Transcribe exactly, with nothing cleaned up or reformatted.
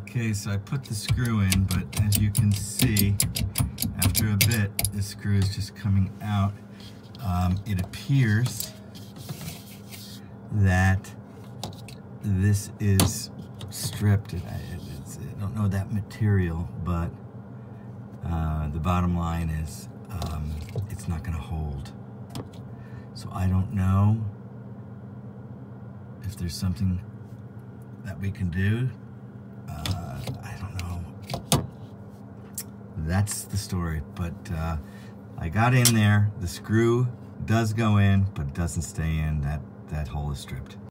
Okay, so I put the screw in, but as you can see, after a bit, the screw is just coming out. Um, it appears that this is stripped. I, it's, I don't know that material, but uh, the bottom line is um, it's not going to hold. So I don't know if there's something that we can do. Uh, I don't know. That's the story, but uh, I got in there. The screw does go in, but it doesn't stay in. That, that hole is stripped.